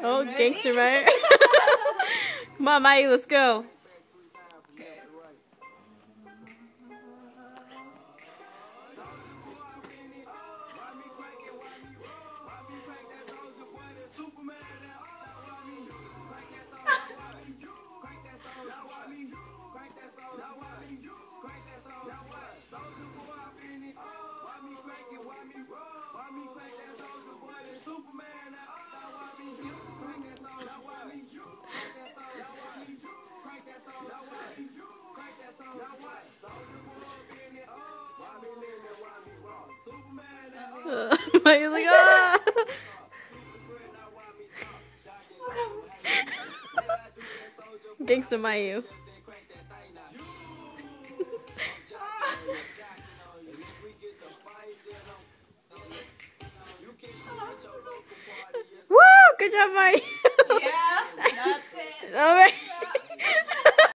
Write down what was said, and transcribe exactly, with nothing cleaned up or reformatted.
Oh, gangster, right? Come on, Mayu, let's go. Uh, Mayu's like, ah! Gangsta Mayu. Woo! Good job, Mayu. Yeah, that's it. All right.